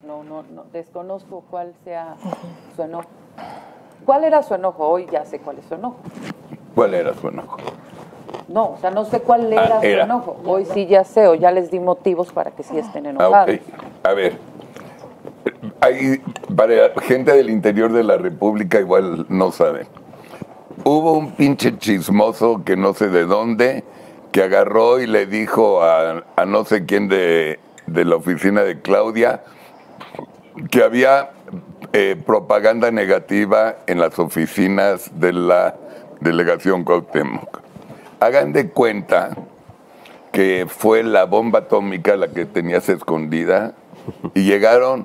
no, desconozco cuál sea su enojo. ¿Cuál era su enojo? Hoy ya sé cuál es su enojo. ¿Cuál era su enojo? No, o sea, no sé cuál era su enojo. Hoy sí ya sé, o ya les di motivos para que sí estén enojados. Ok. A ver, hay para gente del interior de la República igual no saben. Hubo un pinche chismoso que no sé de dónde, que agarró y le dijo a no sé quién de la oficina de Claudia que había propaganda negativa en las oficinas de la delegación Cuauhtémoc. Hagan de cuenta que fue la bomba atómica la que tenías escondida y llegaron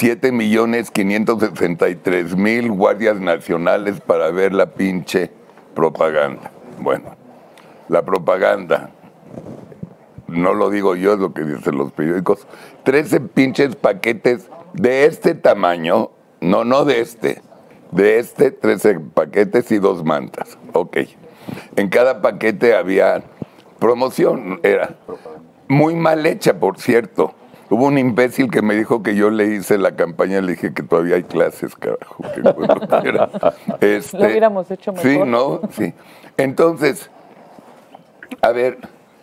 7.563.000 guardias nacionales para ver la pinche propaganda. Bueno, la propaganda, no lo digo yo, es lo que dicen los periódicos, 13 pinches paquetes de este tamaño, no de este, 13 paquetes y 2 mantas. Ok. En cada paquete había promoción, era muy mal hecha, por cierto. Hubo un imbécil que me dijo que yo le hice la campaña, le dije que todavía hay clases, carajo. Que bueno era. Lo hubiéramos hecho mejor. Sí, ¿no? Sí. Entonces, a ver,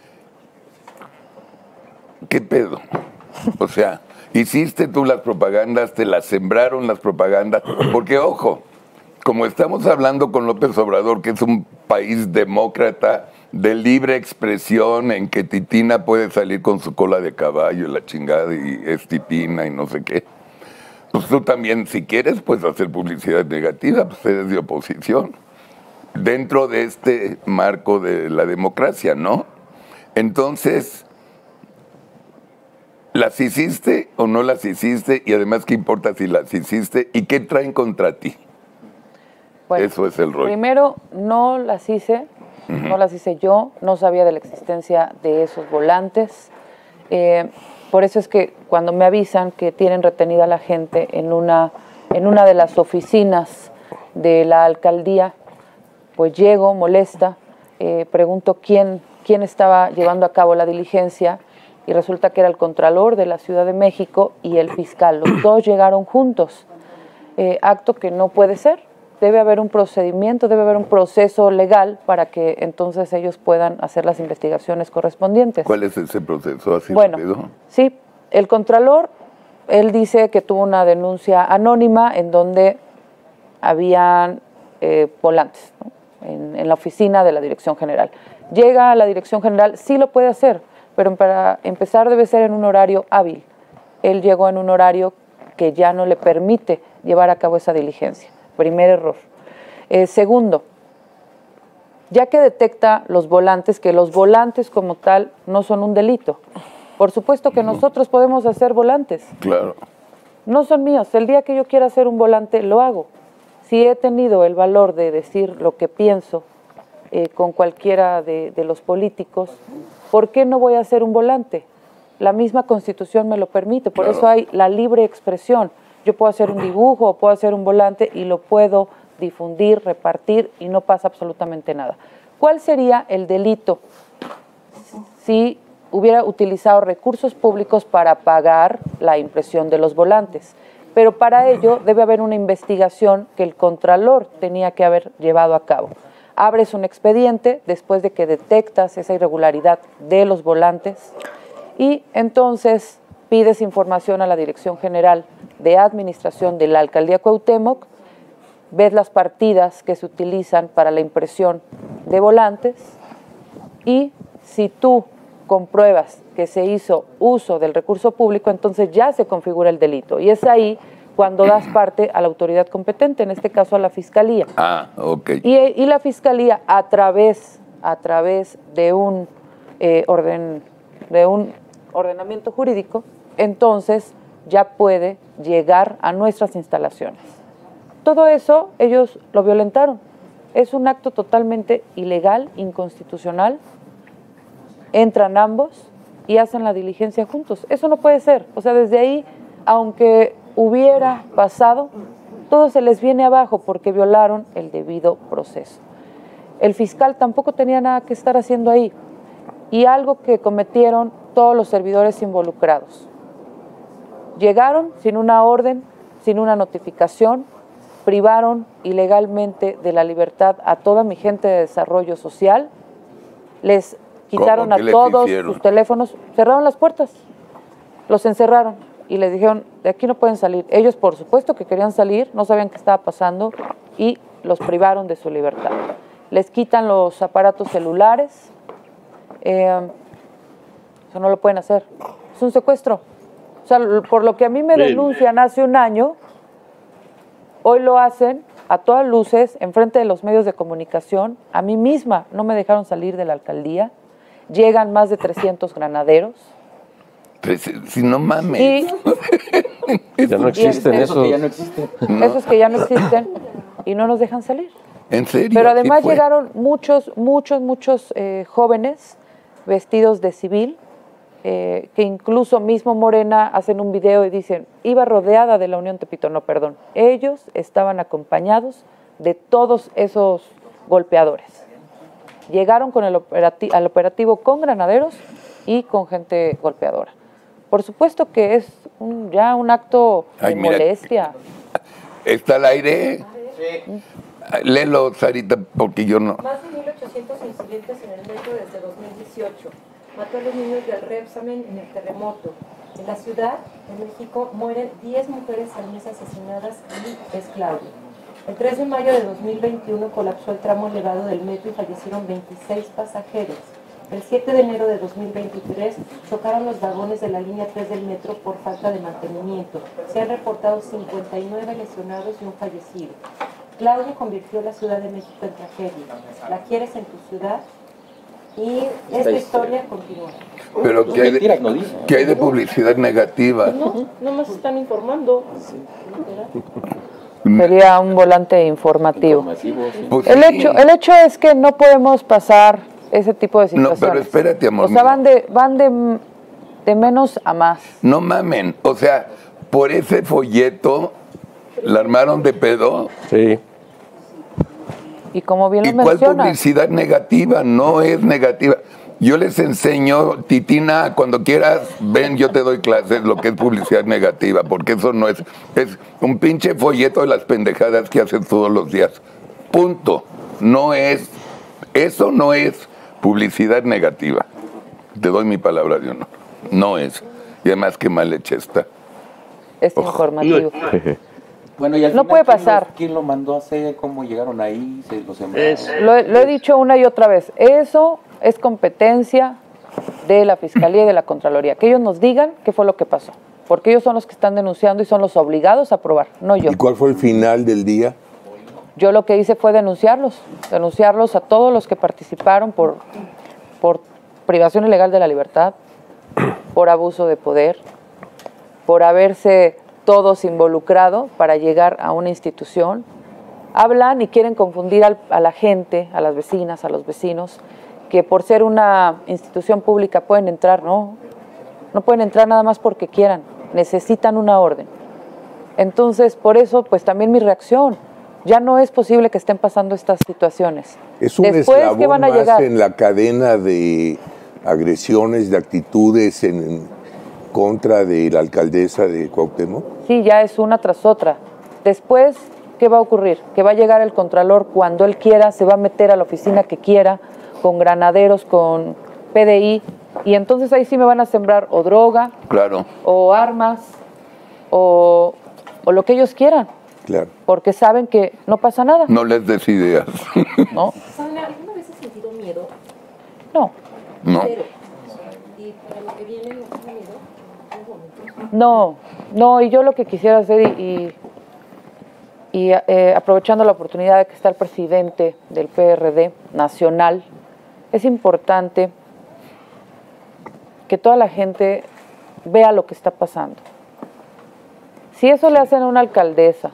¿qué pedo? O sea, hiciste tú las propagandas, te las sembraron las propagandas, porque ojo, como estamos hablando con López Obrador, que es un país demócrata, de libre expresión, en que Titina puede salir con su cola de caballo y la chingada y es Titina y no sé qué, pues tú también, si quieres, puedes hacer publicidad negativa, pues eres de oposición, dentro de este marco de la democracia, ¿no? Entonces, ¿las hiciste o no las hiciste? Y además, ¿qué importa si las hiciste? ¿Y qué traen contra ti? Bueno, eso es el rollo. Primero, no las hice yo, no sabía de la existencia de esos volantes. Por eso es que cuando me avisan que tienen retenida a la gente en una de las oficinas de la alcaldía, pues llego, molesta, pregunto quién estaba llevando a cabo la diligencia y resulta que era el Contralor de la Ciudad de México y el fiscal. Los dos llegaron juntos, acto que no puede ser. Debe haber un procedimiento, debe haber un proceso legal para que entonces ellos puedan hacer las investigaciones correspondientes. ¿Cuál es ese proceso? ¿Así bueno, sí, el Contralor, él dice que tuvo una denuncia anónima en donde habían volantes, ¿no? en la oficina de la Dirección General. Llega a la Dirección General, sí lo puede hacer, pero para empezar debe ser en un horario hábil. Él llegó en un horario que ya no le permite llevar a cabo esa diligencia. Primer error. Segundo, ya que detecta los volantes, que los volantes como tal no son un delito. Por supuesto que nosotros podemos hacer volantes. Claro. No son míos. El día que yo quiera hacer un volante, lo hago. Si he tenido el valor de decir lo que pienso con cualquiera de los políticos, ¿por qué no voy a hacer un volante? La misma Constitución me lo permite. Por eso hay la libre expresión. Yo puedo hacer un dibujo o puedo hacer un volante y lo puedo difundir, repartir y no pasa absolutamente nada. ¿Cuál sería el delito si hubiera utilizado recursos públicos para pagar la impresión de los volantes? Pero para ello debe haber una investigación que el Contralor tenía que haber llevado a cabo. Abres un expediente después de que detectas esa irregularidad de los volantes y entonces pides información a la Dirección General de Administración de la Alcaldía Cuauhtémoc, ves las partidas que se utilizan para la impresión de volantes y si tú compruebas que se hizo uso del recurso público, entonces ya se configura el delito. Y es ahí cuando das parte a la autoridad competente, en este caso a la Fiscalía. Ok. Y la Fiscalía, a través de un ordenamiento jurídico, entonces ya puede llegar a nuestras instalaciones. Todo eso ellos lo violentaron. Es un acto totalmente ilegal, inconstitucional. Entran ambos y hacen la diligencia juntos. Eso no puede ser. O sea, desde ahí, aunque hubiera pasado, todo se les viene abajo porque violaron el debido proceso. El fiscal tampoco tenía nada que estar haciendo ahí. Y algo que cometieron todos los servidores involucrados. Llegaron sin una orden, sin una notificación, privaron ilegalmente de la libertad a toda mi gente de desarrollo social, les quitaron a todos sus teléfonos, cerraron las puertas, los encerraron y les dijeron, de aquí no pueden salir. Ellos, por supuesto que querían salir, no sabían qué estaba pasando y los privaron de su libertad. Les quitan los aparatos celulares, eso no lo pueden hacer, es un secuestro. O sea, por lo que a mí me denuncian hace un año, hoy lo hacen a todas luces, enfrente de los medios de comunicación. A mí misma no me dejaron salir de la alcaldía. Llegan más de 300 granaderos. Si no mames. Y, ya no existen esos. Esos que ya no existen y no nos dejan salir. ¿En serio? Pero además llegaron muchos jóvenes vestidos de civil, que incluso mismo Morena hacen un video y dicen, iba rodeada de la Unión Tepito. No, perdón. Ellos estaban acompañados de todos esos golpeadores. Llegaron con al operativo con granaderos y con gente golpeadora. Por supuesto que es ya un acto de molestia. ¿Está al aire? Sí. Léelo, Sarita, porque yo no. Más de 1.800 incidentes en el metro desde 2018. Mató a los niños del Repsamen en el terremoto. En la Ciudad de México mueren 10 mujeres al mes asesinadas y es Claudia. El 3 de mayo de 2021 colapsó el tramo elevado del metro y fallecieron 26 pasajeros. El 7 de enero de 2023 chocaron los vagones de la línea 3 del metro por falta de mantenimiento. Se han reportado 59 lesionados y un fallecido. Claudia convirtió la Ciudad de México en tragedia. ¿La quieres en tu ciudad? Y esta historia continúa. Pero ¿qué hay de publicidad negativa? No más están informando. Sería un volante informativo. Pues El hecho es que no podemos pasar ese tipo de situaciones. No, pero espérate, amor. O sea, van de menos a más. No mamen. O sea, por ese folleto la armaron de pedo. Sí. Y como bien lo ¿Cuál mencionas. publicidad negativa? No es negativa. Yo les enseño, Titina, cuando quieras, ven, yo te doy clases lo que es publicidad negativa, porque eso no es un pinche folleto de las pendejadas que haces todos los días. Punto. Eso no es publicidad negativa. Te doy mi palabra de honor. No es. Y además, qué mal hecha está. Es informativo. Bueno, y al no final, puede pasar. ¿Quién lo mandó a hacer? ¿Cómo llegaron ahí? ¿Se lo sembraron? Lo he dicho una y otra vez. Eso es competencia de la Fiscalía y de la Contraloría. Que ellos nos digan qué fue lo que pasó. Porque ellos son los que están denunciando y son los obligados a probar, no yo. ¿Y cuál fue el final del día? Yo lo que hice fue denunciarlos a todos los que participaron por privación ilegal de la libertad, por abuso de poder, por haberse todos involucrado para llegar a una institución. Hablan y quieren confundir a la gente, a las vecinas, a los vecinos, que por ser una institución pública pueden entrar. No pueden entrar nada más porque quieran, necesitan una orden. Entonces, por eso, pues también mi reacción. Ya no es posible que estén pasando estas situaciones. Es un eslabón ¿qué van a llegar? En la cadena de agresiones, de actitudes en contra de la alcaldesa de Cuauhtémoc. Sí, ya es una tras otra. Después, ¿qué va a ocurrir? Que va a llegar el Contralor cuando él quiera, se va a meter a la oficina que quiera, con granaderos, con PDI, y entonces ahí sí me van a sembrar o droga, claro, o armas, o lo que ellos quieran. Claro. Porque saben que no pasa nada. No les des ideas. ¿No? ¿Alguna vez has sentido miedo? No. No. ¿Y para lo que viene no tienes miedo? No, y yo lo que quisiera hacer, y aprovechando la oportunidad de que está el presidente del PRD nacional, es importante que toda la gente vea lo que está pasando. Si eso le hacen a una alcaldesa,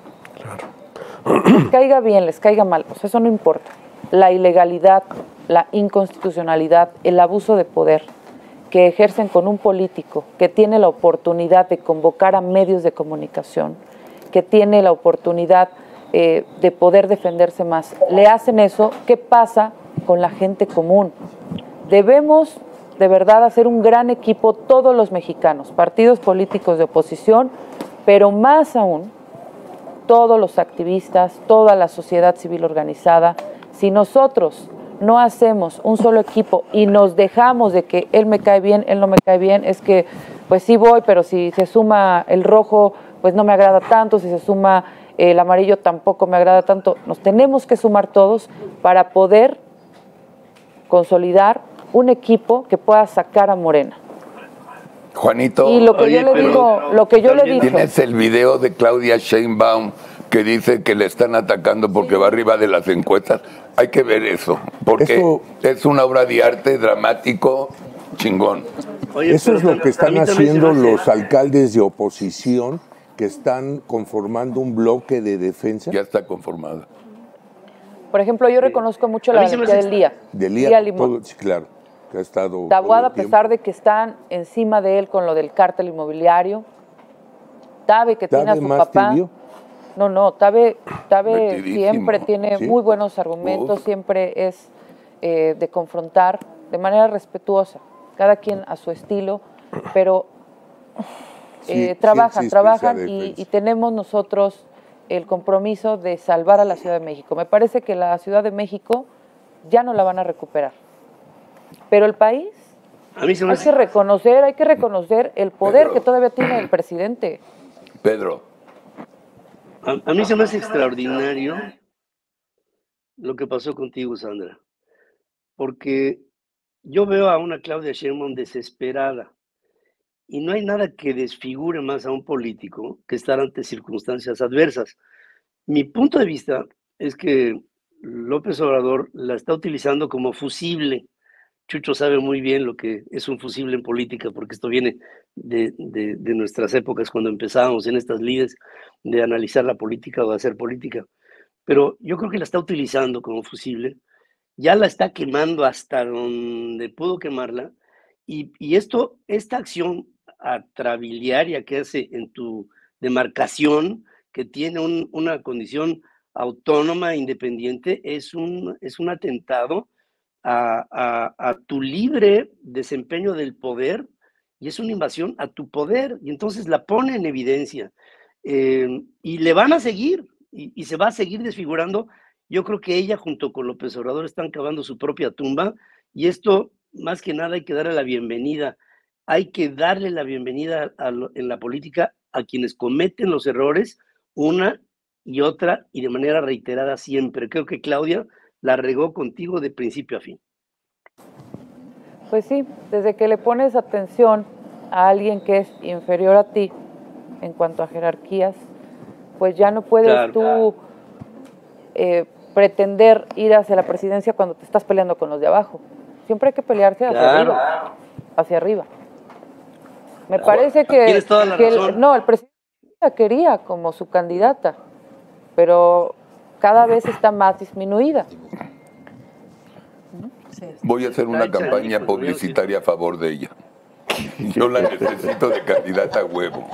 les caiga bien, les caiga mal, pues eso no importa. La ilegalidad, la inconstitucionalidad, el abuso de poder que ejercen con un político que tiene la oportunidad de convocar a medios de comunicación, que tiene la oportunidad de poder defenderse más, le hacen eso, ¿qué pasa con la gente común? Debemos de verdad hacer un gran equipo todos los mexicanos, partidos políticos de oposición, pero más aún todos los activistas, toda la sociedad civil organizada. Si nosotros no hacemos un solo equipo y nos dejamos de que él me cae bien, él no me cae bien, es que pues sí voy, pero si se suma el rojo, pues no me agrada tanto, si se suma el amarillo tampoco me agrada tanto. Nos tenemos que sumar todos para poder consolidar un equipo que pueda sacar a Morena. Juanito, y lo que yo le digo, lo que yo le dije. ¿Tienes el video de Claudia Sheinbaum que dice que le están atacando porque va arriba de las encuestas? Hay que ver eso, porque es una obra de arte dramático chingón. Oye, eso es lo que están haciendo los alcaldes de oposición, que están conformando un bloque de defensa. Ya está conformado. Por ejemplo, yo reconozco mucho la valentía del Lía. Del Lía Limón. Sí, claro. Que ha estado Taboada, a pesar de que están encima de él con lo del cártel inmobiliario. Tabe, que tiene a su papá. Tibio. No, Tabe siempre tiene muy buenos argumentos, siempre es de confrontar de manera respetuosa, cada quien a su estilo, pero trabajan y tenemos nosotros el compromiso de salvar a la Ciudad de México. Me parece que la Ciudad de México ya no la van a recuperar, pero el país hay que reconocer el poder que todavía tiene el presidente. Pedro. A mí se me hace extraordinario lo que pasó contigo, Sandra, porque yo veo a una Claudia Sheinbaum desesperada y no hay nada que desfigure más a un político que estar ante circunstancias adversas. Mi punto de vista es que López Obrador la está utilizando como fusible. Chucho sabe muy bien lo que es un fusible en política, porque esto viene de nuestras épocas cuando empezábamos en estas lides de analizar la política o de hacer política. Pero yo creo que la está utilizando como fusible, ya la está quemando hasta donde pudo quemarla, y esta acción atrabiliaria que hace en tu demarcación, que tiene una condición autónoma, independiente, es un atentado a tu libre desempeño del poder, y es una invasión a tu poder, y entonces la pone en evidencia, y le van a seguir, y se va a seguir desfigurando. Yo creo que ella junto con López Obrador están cavando su propia tumba, y esto más que nada hay que darle la bienvenida, en la política a quienes cometen los errores una y otra y de manera reiterada siempre. Creo que Claudia la regó contigo de principio a fin. Pues sí, desde que le pones atención a alguien que es inferior a ti en cuanto a jerarquías, pues ya no puedes tú pretender ir hacia la presidencia cuando te estás peleando con los de abajo. Siempre hay que pelearse hacia arriba. Me parece que el presidente la quería como su candidata, pero cada vez está más disminuida. Voy a hacer una campaña publicitaria a favor de ella. Yo la necesito de candidata a huevo.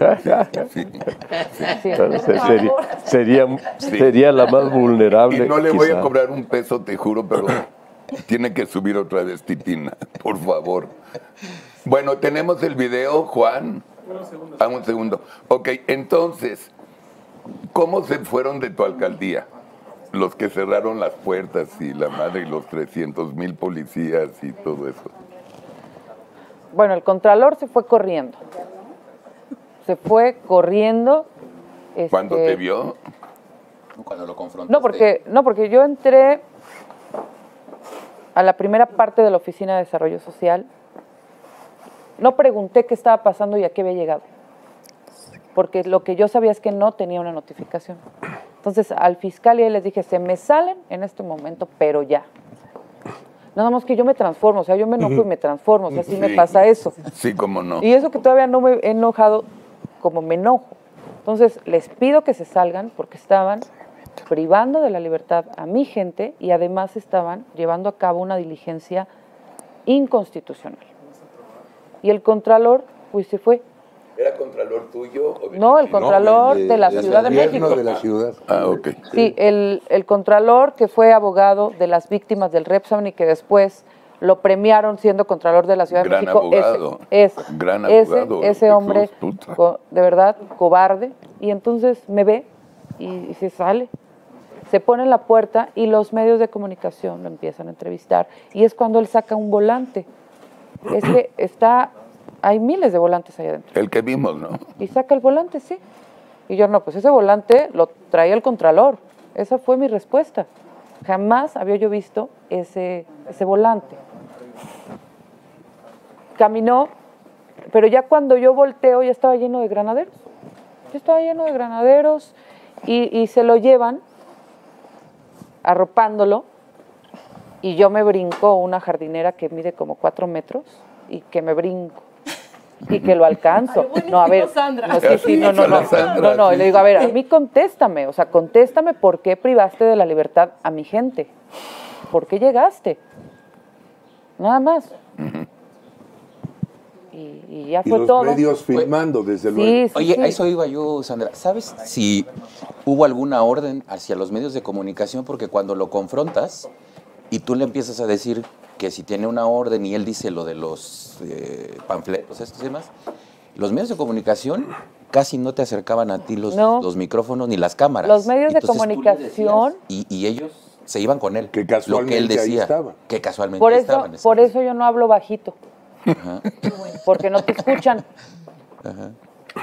Sería la más vulnerable. Y no le voy a cobrar un peso, te juro, pero tiene que subir otra vez Titina, por favor. Bueno, tenemos el video, Juan. Un segundo. Ok, entonces, ¿cómo se fueron de tu alcaldía? Los que cerraron las puertas y la madre y los 300,000 policías y todo eso. Bueno, el Contralor se fue corriendo. ¿Cuándo te vio? Cuando lo confrontaste. No, porque yo entré a la primera parte de la Oficina de Desarrollo Social. No pregunté qué estaba pasando y a qué había llegado, porque lo que yo sabía es que no tenía una notificación. Entonces al fiscal y les dije, se me salen en este momento, pero ya. Nada más que yo me transformo, o sea, yo me enojo y me transformo, o sea, sí me pasa eso. Sí, cómo no. Y eso que todavía no me he enojado como me enojo. Entonces les pido que se salgan porque estaban privando de la libertad a mi gente y además estaban llevando a cabo una diligencia inconstitucional. Y el Contralor, pues se fue. ¿Era Contralor tuyo? No, el Contralor de la Ciudad de México. De la ciudad. Ah, ok. Sí, el Contralor que fue abogado de las víctimas del Repsamen y que después lo premiaron siendo Contralor de la Ciudad de México. Abogado. Gran abogado. Ese hombre, de verdad, cobarde. Y entonces me ve y se sale. Se pone en la puerta y los medios de comunicación lo empiezan a entrevistar. Y es cuando él saca un volante. Es que hay miles de volantes ahí adentro. El que vimos, ¿no? Y saca el volante, sí. Y yo, no, pues ese volante lo traía el Contralor. Esa fue mi respuesta. Jamás había yo visto ese volante. Caminó, pero ya cuando yo volteo ya estaba lleno de granaderos. Ya estaba lleno de granaderos y se lo llevan arropándolo y yo me brinco una jardinera que mide como 4 metros y que me brinco y que lo alcanzo. No, a ver, no, y le digo, a ver, a mí contéstame, o sea, contéstame por qué privaste de la libertad a mi gente, por qué llegaste, nada más. Y ya fue todo. Y los medios filmando, desde luego. Sí, oye, a eso iba yo, Sandra. ¿Sabes si hubo alguna orden hacia los medios de comunicación? Porque cuando lo confrontas y tú le empiezas a decir que si tiene una orden y él dice lo de los panfletos, estos y demás, los medios de comunicación casi no te acercaban a ti los micrófonos ni las cámaras. Los medios de comunicación... Y ellos se iban con él. Que casualmente lo que él decía, ahí estaba. Que casualmente estaban. Por eso yo no hablo bajito. Ajá. Porque no te escuchan. Ajá.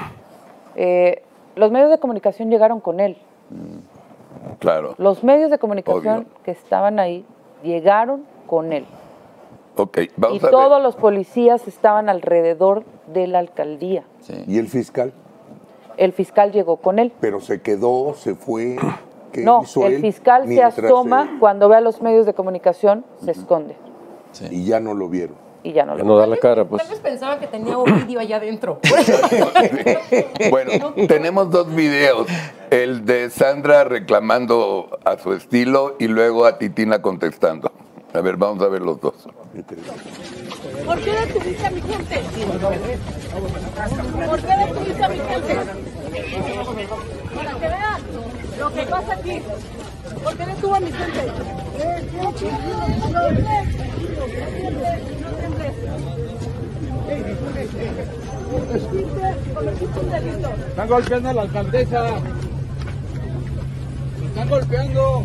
Los medios de comunicación llegaron con él. Claro. Los medios de comunicación que estaban ahí llegaron con él. Okay, vamos y a todos ver. los policías estaban alrededor de la alcaldía. Sí. ¿Y el fiscal? El fiscal llegó con él. Pero se quedó, se fue. ¿Qué No, hizo el él fiscal se mientras asoma cuando ve a los medios de comunicación, se esconde. Sí. Y ya no lo vieron. Y ya no Ya lo no da la cara, pues. Tal vez pensaba que tenía Ovidio allá adentro. Bueno, tenemos 2 videos. El de Sandra reclamando a su estilo y luego a Titina contestando. A ver, vamos a ver los 2. ¿Por qué detuviste a mi gente? ¿Por qué detuviste a mi gente? Para que vean lo que pasa aquí. ¿Por qué detuvo a mi gente? Están golpeando a la alcaldesa. Están golpeando.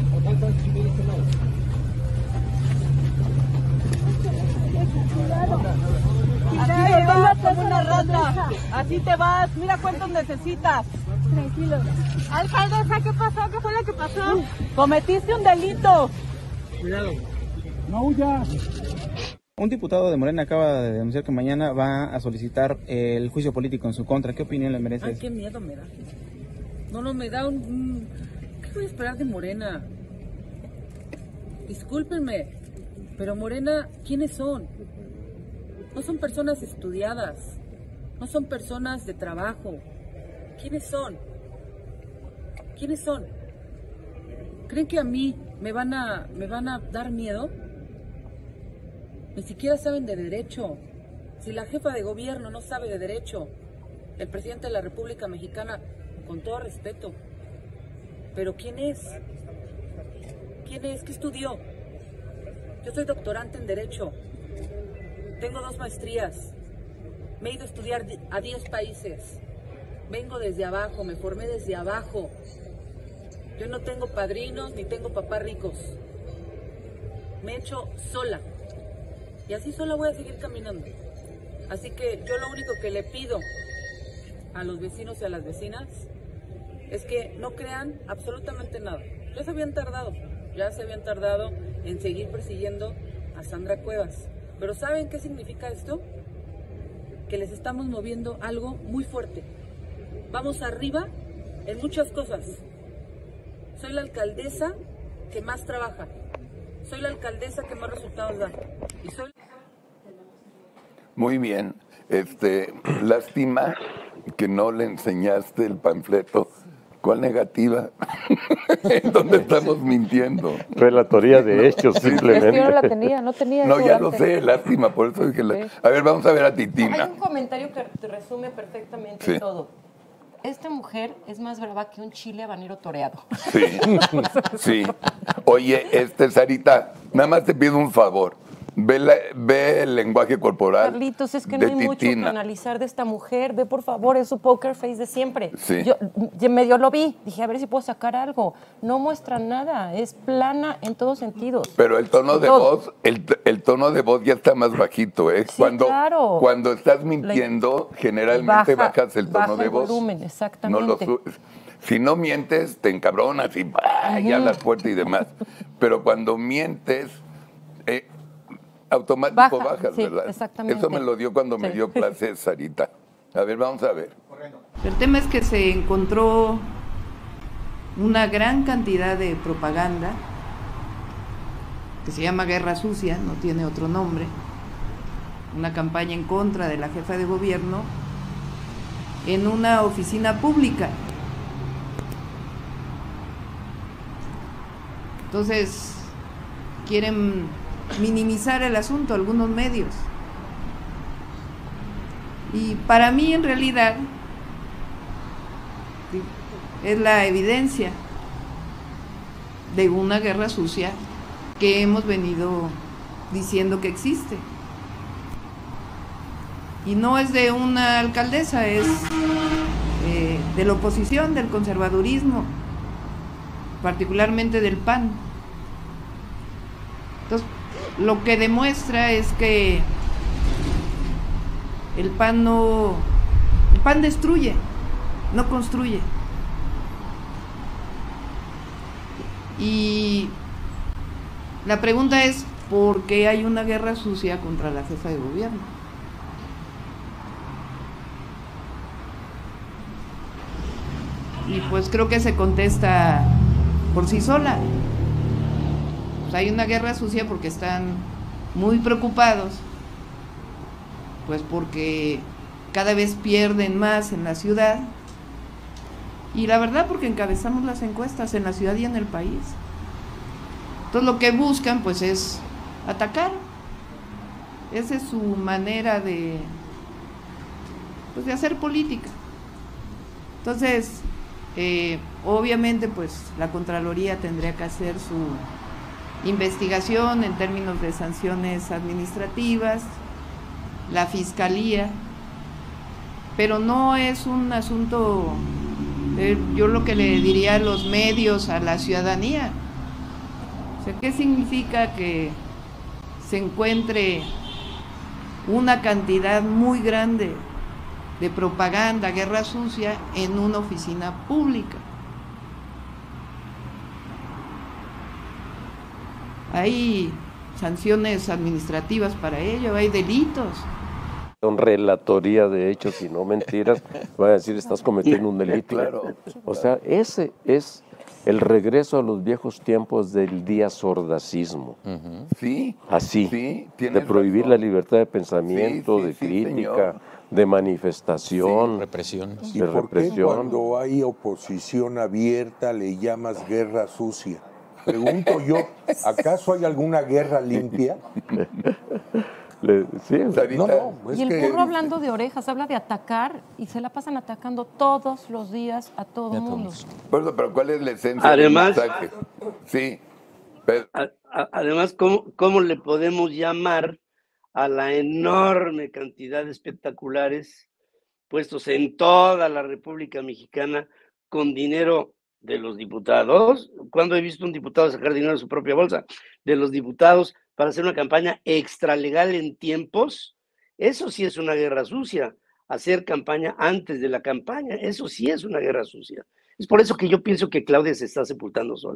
Así te vas como una rata. Así te vas. Mira cuántos necesitas. Tranquilo. Alcaldesa, ¿qué pasó? ¿Qué fue lo que pasó? Cometiste un delito. Cuidado. No huyas. Un diputado de Morena acaba de denunciar que mañana va a solicitar el juicio político en su contra. ¿Qué opinión le merece? Ay, qué miedo me da. No, me da un... ¿Qué voy a esperar de Morena? Discúlpenme, pero Morena, ¿quiénes son? No son personas estudiadas, no son personas de trabajo. ¿Quiénes son? ¿Quiénes son? ¿Creen que a mí me van a dar miedo? Ni siquiera saben de derecho. Si la jefa de gobierno no sabe de derecho, el presidente de la República Mexicana, con todo respeto, pero ¿quién es? ¿Quién es? ¿Qué estudió? Yo soy doctorante en Derecho, tengo 2 maestrías, me he ido a estudiar a 10 países, vengo desde abajo, me formé desde abajo. Yo no tengo padrinos ni tengo papás ricos, me he hecho sola. Y así sola voy a seguir caminando. Así que yo lo único que le pido a los vecinos y a las vecinas es que no crean absolutamente nada. Ya se habían tardado en seguir persiguiendo a Sandra Cuevas. Pero ¿saben qué significa esto? Que les estamos moviendo algo muy fuerte. Vamos arriba en muchas cosas. Soy la alcaldesa que más trabaja. Soy la alcaldesa que más resultados da. Y soy... Muy bien. Lástima que no le enseñaste el panfleto. ¿Cuál negativa? ¿En dónde estamos mintiendo? Relatoría de hechos, simplemente. Es que yo no la tenía, no tenía. No, ya lo sé, lástima, por eso dije... Sí. A ver, vamos a ver a Titina. Hay un comentario que te resume perfectamente todo. Esta mujer es más brava que un chile habanero toreado. Sí, sí. Oye, Sarita, nada más te pido un favor. Ve el lenguaje corporal. Carlitos, es que no hay mucho que analizar de esta mujer. Ve, por favor, es su poker face de siempre. Sí. Yo medio lo vi. Dije, a ver si puedo sacar algo. No muestra nada. Es plana en todos sentidos. Pero el tono de voz, el tono de voz ya está más bajito, ¿eh? Sí, claro. Cuando estás mintiendo, generalmente bajas el tono de voz. Volumen, exactamente. Si no mientes, te encabronas y ya hablas fuerte y demás. Pero cuando mientes, automático bajas, sí, ¿verdad? Exactamente. Eso me lo dio cuando me dio clases Sarita. A ver, vamos a ver. El tema es que se encontró una gran cantidad de propaganda que se llama Guerra Sucia, no tiene otro nombre, una campaña en contra de la jefa de gobierno en una oficina pública. Entonces, quieren minimizar el asunto algunos medios. Y para mí, en realidad, es la evidencia de una guerra sucia que hemos venido diciendo que existe. Y no es de una alcaldesa, es de la oposición, del conservadurismo, particularmente del PAN. Entonces, lo que demuestra es que el PAN destruye, no construye. Y la pregunta es, ¿por qué hay una guerra sucia contra la jefa de gobierno? Y pues creo que se contesta por sí sola. Pues hay una guerra sucia porque están muy preocupados, pues porque cada vez pierden más en la ciudad, y la verdad porque encabezamos las encuestas en la ciudad y en el país. Entonces lo que buscan pues es atacar. Esa es su manera de hacer política. Entonces obviamente pues la Contraloría tendría que hacer su investigación en términos de sanciones administrativas, la Fiscalía, pero no es un asunto, yo lo que le diría a los medios, a la ciudadanía, o sea, ¿qué significa que se encuentre una cantidad muy grande de propaganda, guerra sucia, en una oficina pública? Hay sanciones administrativas para ello, hay delitos. Son relatoría de hechos y no mentiras. Van a decir, estás cometiendo un delito. Claro. O sea, ese es el regreso a los viejos tiempos del diazordacismo. Sí. Así, sí, de prohibir razón. la libertad de pensamiento, Sí, de sí, crítica, señor. de manifestación, represión. ¿Y de por qué represión. cuando hay oposición abierta le llamas guerra sucia? Pregunto yo, ¿acaso hay alguna guerra limpia? Sí, no, y el burro hablando de orejas, habla de atacar y se la pasan atacando todos los días a todo el mundo. Pero ¿cuál es la esencia Además, del mensaje? Sí. Pero, además, ¿cómo le podemos llamar a la enorme cantidad de espectaculares puestos en toda la República Mexicana con dinero de los diputados? ¿Cuándo he visto un diputado sacar dinero de su propia bolsa? De los diputados para hacer una campaña extralegal en tiempos. Eso sí es una guerra sucia. Hacer campaña antes de la campaña, eso sí es una guerra sucia. Es por eso que yo pienso que Claudia se está sepultando sola.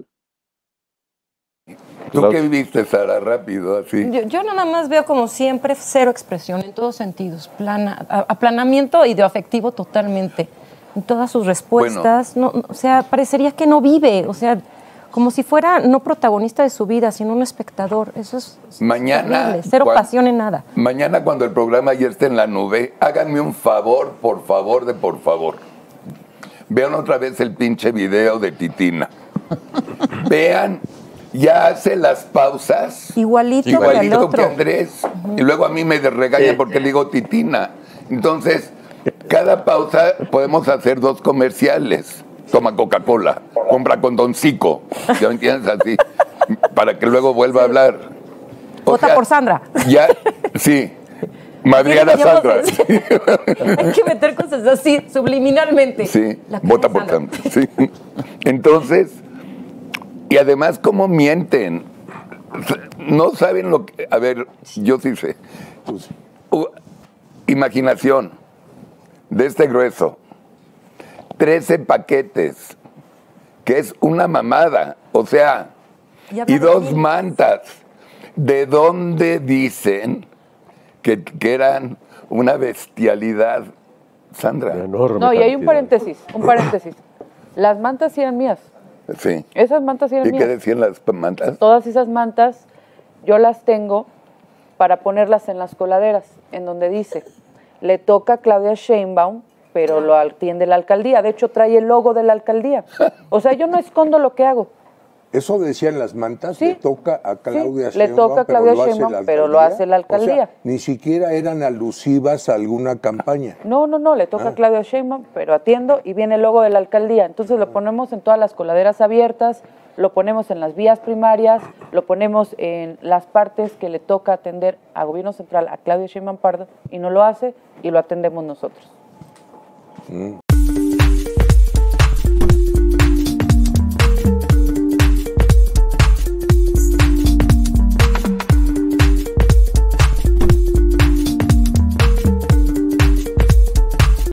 ¿Tú qué viste, Sara? Rápido, así. Yo nada más veo, como siempre, cero expresión en todos sentidos, aplanamiento ideoafectivo totalmente. En todas sus respuestas, bueno, no, o sea, parecería que no vive, o sea, como si fuera no protagonista de su vida, sino un espectador. Eso es mañana, terrible. Cero pasión en nada. Mañana, cuando el programa ya esté en la nube, háganme un favor, por favor. Vean otra vez el pinche video de Titina. Vean, ya hace las pausas. Igualito que Andrés. Y luego a mí me regaña porque le digo Titina. Entonces, cada pausa podemos hacer 2 comerciales. Toma Coca-Cola, compra condoncico, ¿ya me entiendes? Así, para que luego vuelva a hablar. Vota por Sandra. Ya, sí. Madriana Sandra. Hay que meter cosas así, subliminalmente. Sí, vota por Sandra. Sí. Entonces, y además, ¿cómo mienten? No saben lo que... A ver, yo sí sé. Imaginación de este grueso. 13 paquetes, que es una mamada. O sea, y 2 mantas. ¿De dónde dicen que eran una bestialidad, Sandra? No, y hay un paréntesis. Las mantas sí eran mías. Sí. Esas mantas sí eran mías. ¿Y qué decían las mantas? Todas esas mantas yo las tengo para ponerlas en las coladeras, en donde dice, le toca a Claudia Sheinbaum, pero lo atiende la alcaldía. De hecho, trae el logo de la alcaldía. O sea, yo no escondo lo que hago. ¿Eso decían las mantas? Sí. Le toca a Claudia Sheinbaum, le toca a Claudia Sheinbaum, pero lo hace la alcaldía. O sea, ni siquiera eran alusivas a alguna campaña. No, le toca a Claudia Sheinbaum, pero atiendo y viene el logo de la alcaldía. Entonces lo ponemos en todas las coladeras abiertas, lo ponemos en las vías primarias, lo ponemos en las partes que le toca atender a Gobierno Central, a Claudia Sheinbaum Pardo, y no lo hace y lo atendemos nosotros.